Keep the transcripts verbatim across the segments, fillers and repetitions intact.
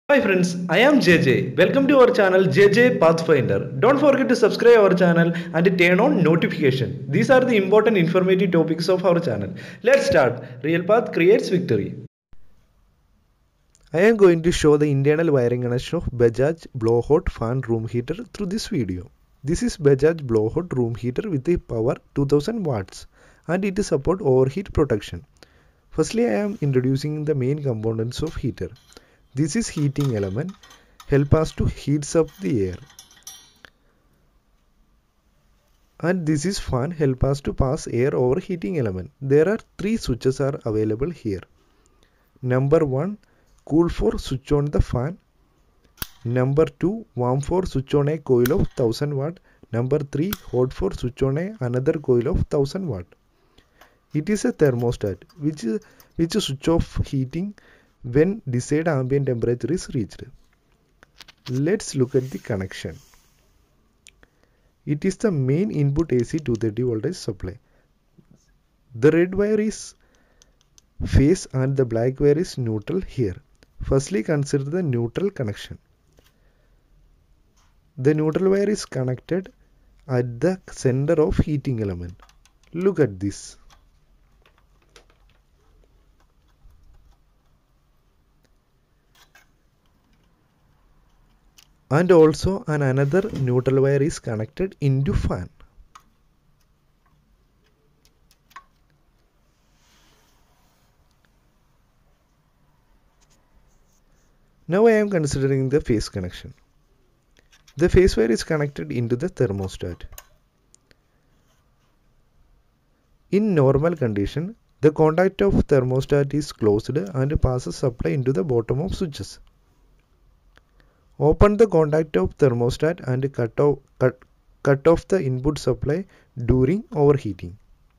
Hi friends, I am J J. Welcome to our channel J J Pathfinder. Don't forget to subscribe our channel and turn on notification. These are the important informative topics of our channel. Let's start. Real Path creates victory. I am going to show the internal wiring connection of Bajaj blow hot fan room heater through this video. This is Bajaj blow hot room heater with a power two thousand watts and it supports overheat protection. Firstly, I am introducing the main components of heater. This is heating element, help us to heat up the air. And this is fan, help us to pass air over heating element. There are three switches are available here. Number one, cool for switch on the fan. Number two, warm for switch on a coil of one thousand watt. Number three, hot for switch on a another coil of one thousand watt. It is a thermostat which, which switch off heating when desired ambient temperature is reached. Let's look at the connection. It is the main input A C two thirty voltage supply. The red wire is phase and the black wire is neutral here. Firstly, consider the neutral connection. The neutral wire is connected at the center of heating element. Look at this. And also an another neutral wire is connected into fan. Now I am considering the phase connection. The phase wire is connected into the thermostat. In normal condition, the contact of thermostat is closed and passes supply into the bottom of switches. Open the contact of thermostat and cut off, cut, cut off the input supply during overheating.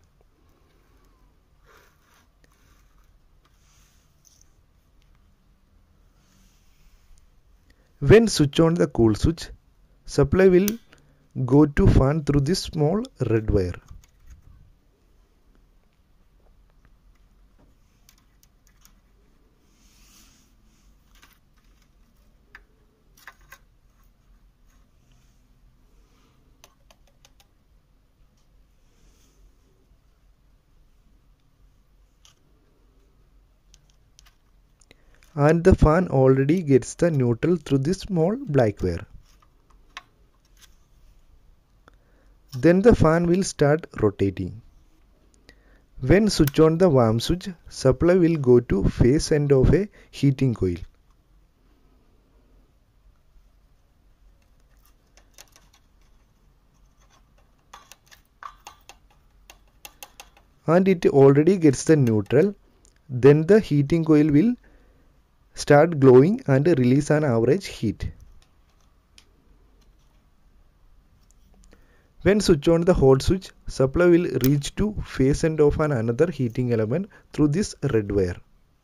When switch on the cool switch, supply will go to fan through this small red wire. And the fan already gets the neutral through this small black wire. Then the fan will start rotating. When switch on the warm switch, supply will go to face end of a heating coil. And it already gets the neutral. Then the heating coil will start glowing and release an average heat. When switch on the hot switch, supply will reach to face end of an another heating element through this red wire.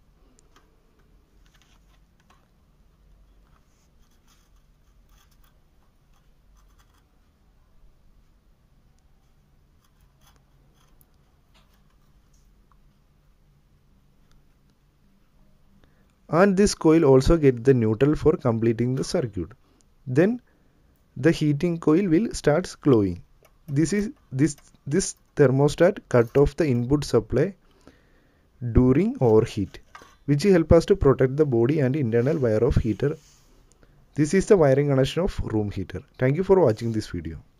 And this coil also gets the neutral for completing the circuit. Then the heating coil will start glowing. This is this this thermostat cut off the input supply during overheat, which help us to protect the body and internal wire of heater. This is the wiring connection of room heater. Thank you for watching this video.